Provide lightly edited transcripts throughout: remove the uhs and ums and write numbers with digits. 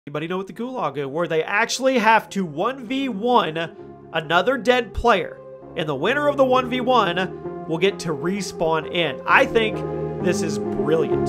Anybody know what the Gulag is? Where they actually have to 1v1 another dead player. And the winner of the 1v1 will get to respawn in. I think this is brilliant.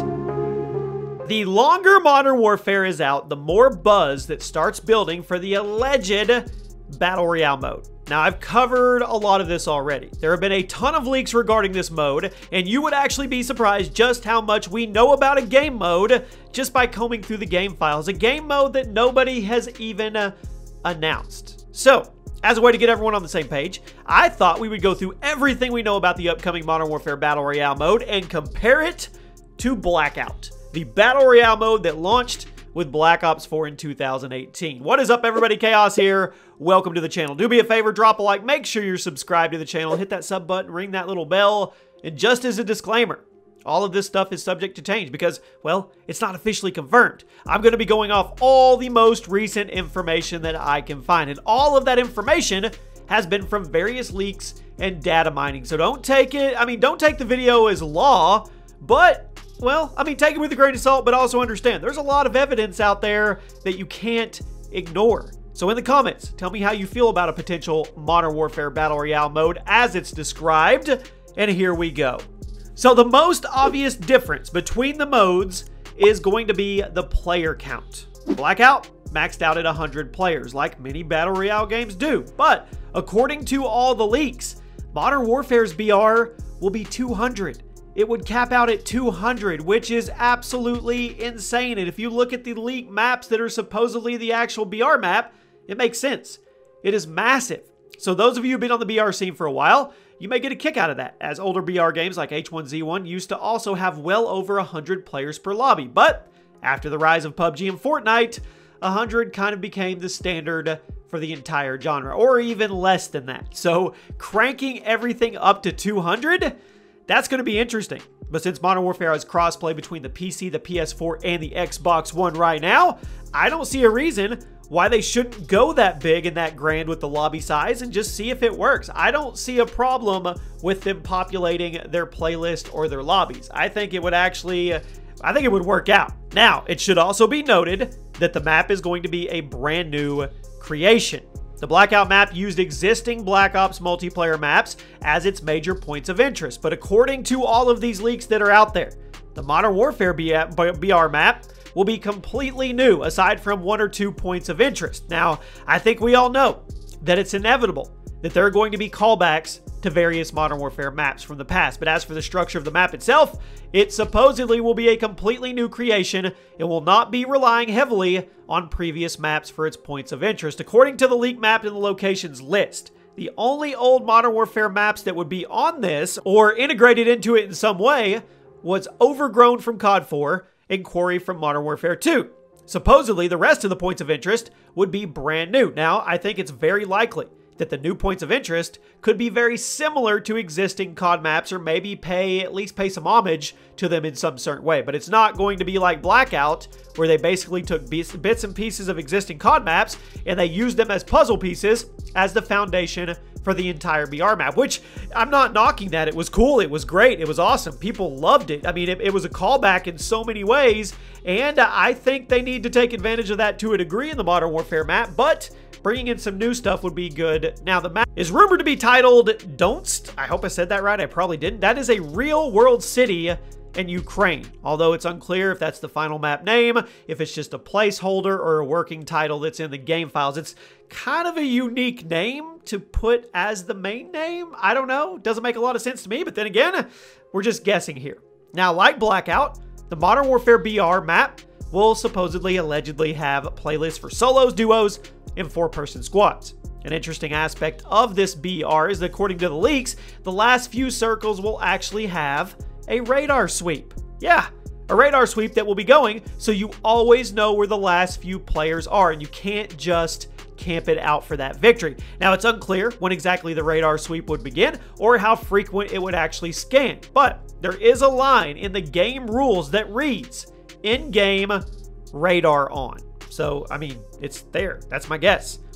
The longer Modern Warfare is out, the more buzz that starts building for the alleged Battle Royale mode. Now, I've covered a lot of this already. There have been a ton of leaks regarding this mode, and you would actually be surprised just how much we know about a game mode just by combing through the game files. A game mode that nobody has even announced. So, as a way to get everyone on the same page, I thought we would go through everything we know about the upcoming Modern Warfare Battle Royale mode and compare it to Blackout, the Battle Royale mode that launched with Black Ops 4 in 2018. What is up, everybody? Chaos here. Welcome to the channel. Do me a favor, drop a like, make sure you're subscribed to the channel, hit that sub button, ring that little bell, and just as a disclaimer, all of this stuff is subject to change because, well, it's not officially confirmed. I'm going to be going off all the most recent information that I can find, and all of that information has been from various leaks and data mining. So don't take it, don't take the video as law, but well, take it with a grain of salt, but also understand there's a lot of evidence out there that you can't ignore. So in the comments, tell me how you feel about a potential Modern Warfare Battle Royale mode as it's described, and here we go. So the most obvious difference between the modes is going to be the player count. Blackout maxed out at 100 players, like many Battle Royale games do, but according to all the leaks, Modern Warfare's BR will be 200. It would cap out at 200, which is absolutely insane. And if you look at the leaked maps that are supposedly the actual BR map, it makes sense. It is massive. So those of you who've been on the BR scene for a while, you may get a kick out of that, as older BR games like H1Z1 used to also have well over 100 players per lobby. But after the rise of PUBG and Fortnite, 100 kind of became the standard for the entire genre, or even less than that. So cranking everything up to 200, that's going to be interesting. But since Modern Warfare has crossplay between the PC, the PS4, and the Xbox One right now, I don't see a reason why they shouldn't go that big and that grand with the lobby size and just see if it works. I don't see a problem with them populating their playlist or their lobbies. I think it would actually, I think it would work out. Now, it should also be noted that the map is going to be a brand new creation. The Blackout map used existing Black Ops multiplayer maps as its major points of interest. But according to all of these leaks that are out there, the Modern Warfare BR map will be completely new, aside from 1 or 2 points of interest. Now, I think we all know that it's inevitable that there are going to be callbacks to various Modern Warfare maps from the past. But as for the structure of the map itself, it supposedly will be a completely new creation. It will not be relying heavily on previous maps for its points of interest. According to the leak map in the locations list, the only old Modern Warfare maps that would be on this or integrated into it in some way was Overgrown from COD 4 and Quarry from Modern Warfare 2. Supposedly, the rest of the points of interest would be brand new. Now, I think it's very likely that the new points of interest could be very similar to existing COD maps, or maybe at least pay some homage to them in some certain way. But it's not going to be like Blackout, where they basically took bits and pieces of existing COD maps and they used them as puzzle pieces as the foundation for the entire BR map, which I'm not knocking that. It was cool. It was great. It was awesome. People loved it. It was a callback in so many ways, and I think they need to take advantage of that to a degree in the Modern Warfare map, but bringing in some new stuff would be good. Now, the map is rumored to be titled Donetsk. I hope I said that right. I probably didn't. That is a real-world city in Ukraine, although it's unclear if that's the final map name, if it's just a placeholder or a working title that's in the game files. It's kind of a unique name to put as the main name. I don't know. Doesn't make a lot of sense to me, but then again, we're just guessing here. Now, like Blackout, the Modern Warfare BR map will supposedly, allegedly have playlists for solos, duos, and 4-person squads. An interesting aspect of this BR is that according to the leaks, the last few circles will actually have a radar sweep. Yeah, a radar sweep that will be going so you always know where the last few players are and you can't just camp it out for that victory. Now, it's unclear when exactly the radar sweep would begin or how frequent it would actually scan, but there is a line in the game rules that reads, in-game radar on. So, it's there. That's my guess.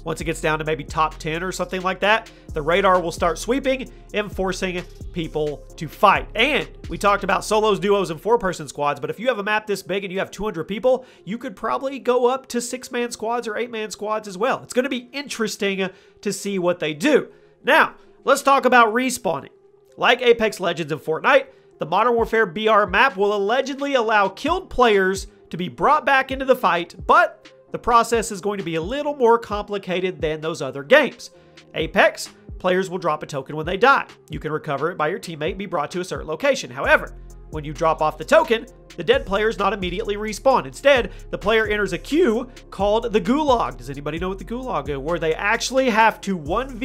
Once it gets down to maybe top 10 or something like that, the radar will start sweeping and forcing people to fight. And we talked about solos, duos, and 4-person squads, but if you have a map this big and you have 200 people, you could probably go up to 6-man squads or 8-man squads as well. It's going to be interesting to see what they do. Now, let's talk about respawning. Like Apex Legends and Fortnite, the Modern Warfare BR map will allegedly allow killed players to be brought back into the fight, but the process is going to be a little more complicated than those other games. Apex, players will drop a token when they die. You can recover it by your teammate and be brought to a certain location. However, when you drop off the token, the dead player is not immediately respawned. Instead, the player enters a queue called the Gulag. Does anybody know what the Gulag is? Where they actually have to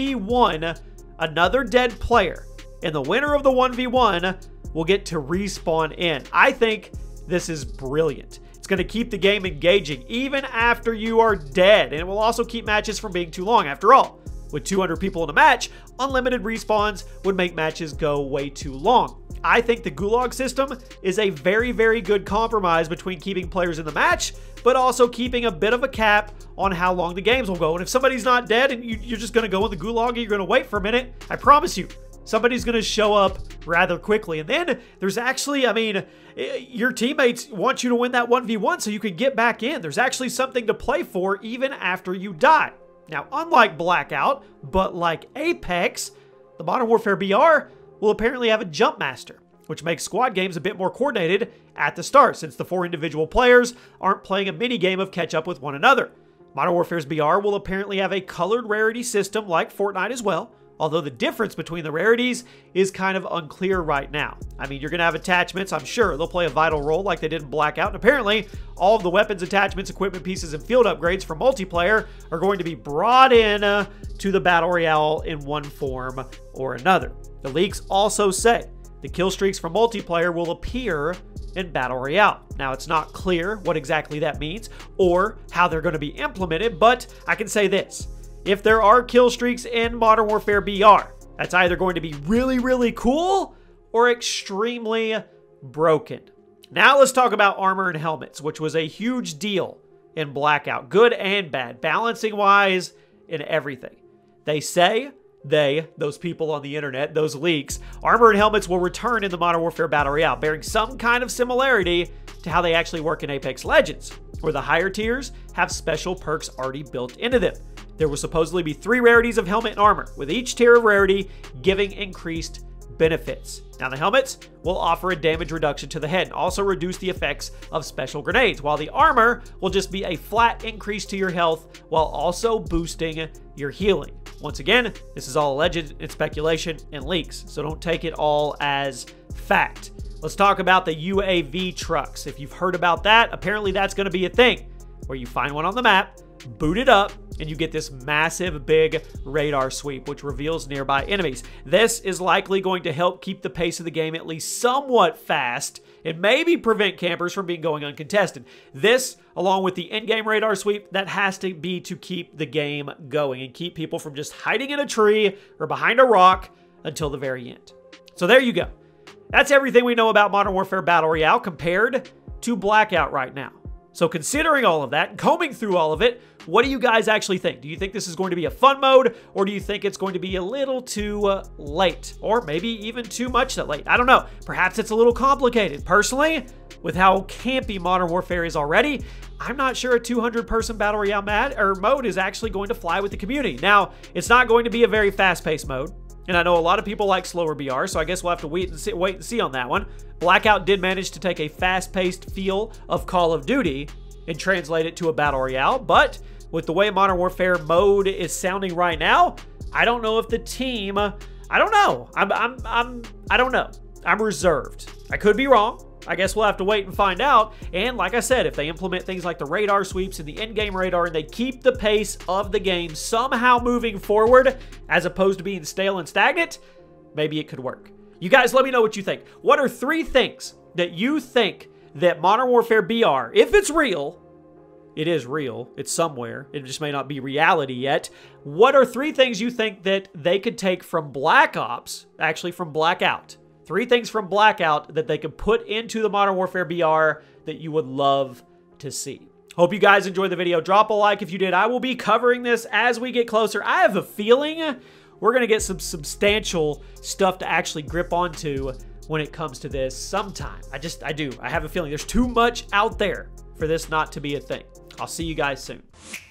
1v1 another dead player, and the winner of the 1v1 will get to respawn in. I think this is brilliant. It's going to keep the game engaging even after you are dead, and it will also keep matches from being too long. After all, with 200 people in a match, unlimited respawns would make matches go way too long. I think the Gulag system is a very, very good compromise between keeping players in the match, but also keeping a bit of a cap on how long the games will go. And if somebody's not dead and you're just going to go in the Gulag and you're going to wait for a minute, I promise you, somebody's going to show up rather quickly. And then there's actually, I mean, your teammates want you to win that 1v1 so you can get back in. There's actually something to play for even after you die. Now, unlike Blackout, but like Apex, the Modern Warfare BR will apparently have a jump master, which makes squad games a bit more coordinated at the start, since the 4 individual players aren't playing a mini game of catch up with one another. Modern Warfare's BR will apparently have a colored rarity system like Fortnite as well, although the difference between the rarities is kind of unclear right now. I mean, you're going to have attachments. I'm sure they'll play a vital role like they did in Blackout. And apparently, all of the weapons, attachments, equipment pieces, and field upgrades for multiplayer are going to be brought in to the Battle Royale in one form or another. The leaks also say the kill streaks for multiplayer will appear in Battle Royale. Now, it's not clear what exactly that means or how they're going to be implemented, but I can say this. If there are kill streaks in Modern Warfare BR, that's either going to be really, really cool or extremely broken. Now let's talk about armor and helmets, which was a huge deal in Blackout. Good and bad, balancing-wise and everything. They say, those people on the internet, those leaks, armor and helmets will return in the Modern Warfare Battle Royale, bearing some kind of similarity to how they actually work in Apex Legends, where the higher tiers have special perks already built into them. There will supposedly be 3 rarities of helmet and armor, with each tier of rarity giving increased benefits. Now, the helmets will offer a damage reduction to the head and also reduce the effects of special grenades, while the armor will just be a flat increase to your health while also boosting your healing. Once again, this is all alleged and speculation and leaks, so don't take it all as fact. Let's talk about the UAV trucks. If you've heard about that, apparently that's going to be a thing, where you find one on the map, boot it up, and you get this massive big radar sweep, which reveals nearby enemies. This is likely going to help keep the pace of the game at least somewhat fast and maybe prevent campers from going uncontested. This, along with the in-game radar sweep, that has to be to keep the game going and keep people from just hiding in a tree or behind a rock until the very end. So there you go. That's everything we know about Modern Warfare Battle Royale compared to Blackout right now. So considering all of that and combing through all of it, what do you guys actually think? Do you think this is going to be a fun mode, or do you think it's going to be a little too late, or maybe even too much late? I don't know. Perhaps it's a little complicated. Personally, with how campy Modern Warfare is already, I'm not sure a 200-person Battle Royale mode is actually going to fly with the community. Now, it's not going to be a very fast-paced mode, and I know a lot of people like slower BR, so I guess we'll have to wait and see on that one. Blackout did manage to take a fast-paced feel of Call of Duty and translate it to a Battle Royale, but with the way Modern Warfare mode is sounding right now, I don't know if the team, I don't know. I don't know. I'm reserved. I could be wrong. I guess we'll have to wait and find out. And like I said, if they implement things like the radar sweeps and the in-game radar and they keep the pace of the game somehow moving forward as opposed to being stale and stagnant, maybe it could work. You guys let me know what you think. What are 3 things that you think that Modern Warfare BR, if it's real, it is real, it's somewhere, it just may not be reality yet. What are 3 things you think that they could take from Black Ops, actually from Blackout? 3 things from Blackout that they could put into the Modern Warfare BR that you would love to see. Hope you guys enjoyed the video. Drop a like if you did. I will be covering this as we get closer. I have a feeling we're going to get some substantial stuff to actually grip onto when it comes to this sometime. I do. I have a feeling there's too much out there for this not to be a thing. I'll see you guys soon.